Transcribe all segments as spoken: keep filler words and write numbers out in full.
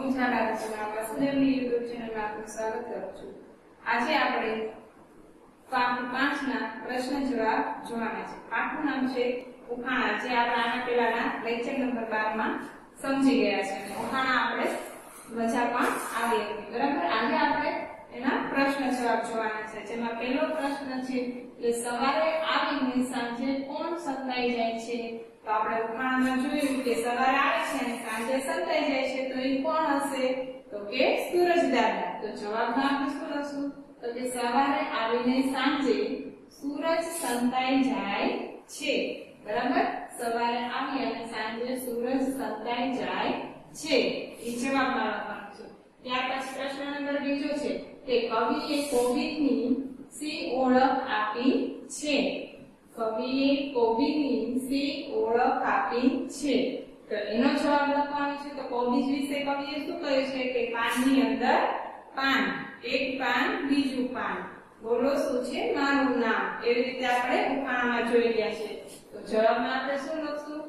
હું ઝાલા રચના વાસુદેવની યુટ્યુબ ચેનલમાં આપનું સ્વાગત કરું છું। આજે આપણે પાઠ પાંચ ના પ્રશ્ન જવાબ જોવાના છે। પાઠનું નામ છે ઉખાણા, જે આપણે આના પહેલાના લેક્ચર નંબર બાર માં સમજી ગયા છે અને ઉખાણા આપણે મજા પણ આવી હતી, બરાબર। આજે આપણે એના પ્રશ્ન જવાબ જોવાના છે, જેમાં પહેલો પ્રશ્ન છે કે સવારે આવીને સાંજે કોણ સંતાઈ જાય છે? તો આપણે ઉખાણામાં જોયું કે સવારે આવે છે અને સાંજે સંતાઈ જાય છે, તો એ કોણ હશે? તો કે સૂરજ દાદા। તો જવાબમાં આપણે શું લખશું? તો કે સવારે આવીને સાંજે સૂરજ સંતાઈ જાય છે, બરાબર। સવારે આવી અને સાંજે સૂરજ સંતાઈ જાય છે, એ જવાબમાં લખવાનું છે। ત્યાર પછી પ્રશ્ન નંબર બીજો છે કે કવિએ કોબીજની સી ઓળખ આપી છે? કવિએ કોબીજની સી ઓળખ આપી છે, તો એનો જવાબ લખવાનો છે। તો કોબીજ વિશે કવિએ શું કહ્યું છે કે પાનની અંદર પાન, એક પાન બીજું પાન, બોલો શું છે મારું નામ, એવી રીતે આપણે ઉખાણામાં જોઈ ગયા છે। તો જવાબમાં આપણે શું લખશું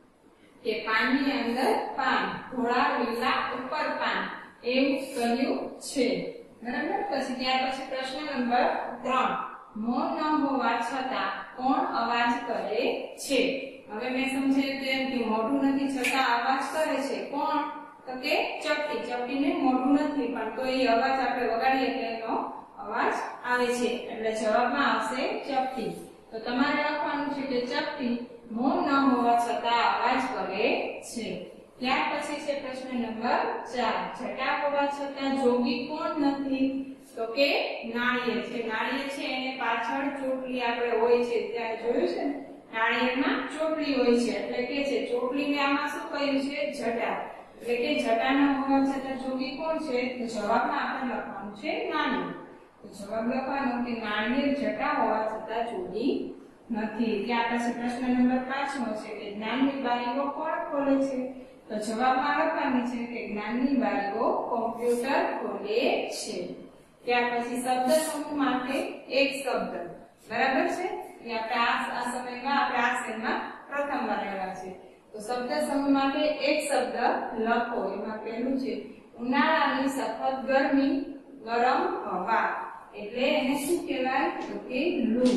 કે પાનની અંદર પાન, ધોળા લીલા ઉપર પાન, એવું કહ્યું છે, બરાબર। પછી ત્યાર પછી પ્રશ્ન નંબર ત્રણ, મૌન ન હોવા છતાં કોણ અવાજ કરે છે? હવે મેં સમજાવ્યું તેમ કે મોઢું નથી છતાં અવાજ કરે છે, કોણ? તો કે ચપટી। ચપટીને મોઢું નથી પણ તો એ અવાજ આપણે વગાડીએ એટલે એનો અવાજ આવે છે, એટલે જવાબમાં આવશે ચપટી। તો તમારે લખવાનું છે કે ચપટી મૌન ન હોવા છતાં અવાજ કરે છે। ત્યાર પછી છે પ્રશ્ન નંબર ચાર, જટા હોવા છતાં જોગી કોણ નથી? તો કે નાળિયેર છે। નાળિયેર છે એને પાછળ ચોટલી આપણે હોય છે, ત્યાં જોયું છે ને, નાળિયેરમાં ચોટલી હોય છે, એટલે કે છે ચોટલીને આમાં શું કહ્યું છે? જટા, એટલે કે જટા ન હોવા છતાં જોગી કોણ છે? તો જવાબમાં આપણે લખવાનું છે નાળિયેર। તો જવાબ લખવાનો કે નાળિયેર જટા હોવા છતાં જોગી નથી। ત્યાર પછી પ્રશ્ન નંબર પાંચમો છે કે જ્ઞાનની બારીઓ કોણ ખોલે છે? તો જવાબમાં લખવાની છે કે જ્ઞાનની બારીઓ કોમ્પ્યુટર ખોલે છે। ત્યાર પછી શબ્દ સમૂહ માટે એક શબ્દ, બરાબર છે, એ આપણે આ સમયમાં આપણે આ શેરમાં પ્રથમ વાર લેવા છે। તો શબ્દ સમૂહ માટે એક શબ્દ લખો। એમાં પહેલું છે ઉનાળાની સખત ગરમી, ગરમ હવા, એટલે એને શું કહેવાય? તો કે લૂ,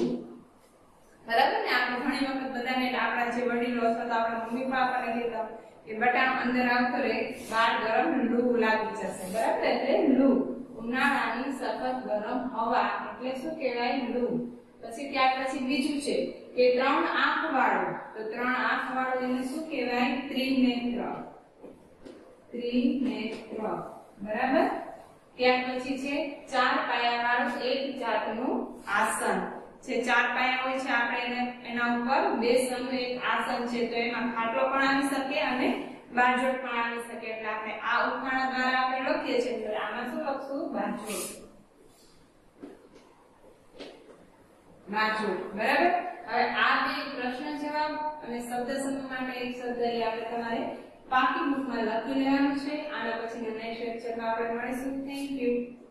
બરાબર ને। આપણે ઘણી વખત બધાને આપણા જે વડીલો અથવા તો આપણા મમ્મી પપ્પા આપણને કહેતા કે બટા અંદર આવતો રે, બહાર ગરમ લૂ લાગી જશે, બરાબર, એટલે લૂ। ઉનાળાની સખત ગરમ હવા એટલે શું કહેવાય? લૂ। પછી ત્યાર પછી બીજું છે કે ત્રણ આંખ વાળું, તો ત્રણ આંખ વાળું એને શું કહેવાય? ત્રિનેત્ર, ત્રિનેત્ર, બરાબર। ત્યાર પછી છે ચાર પાયા વાળું એક જાતનું આસન છે। ચાર પાયા હોય છે, આપણે એને એના ઉપર બેસવાનું એક આસન છે, તો એમાં ખાટલો પણ આવી શકે અને બાજોટ પણ આવી શકે, એટલે આપણે આ ઉખાણા દ્વારા આપણે લખીએ છીએ, એટલે આમાં શું લખશું? બાજોટ, બાજોટ, બરાબર। હવે આ બે પ્રશ્ન જવાબ અને શબ્દ સમૂહ માટે એક શબ્દ એ આપણે તમારે પાકી બુકમાં લખી લેવાનું છે। આના પછી નેક્સ્ટ લેક્ચરમાં આપણે મળીશું। Thank you.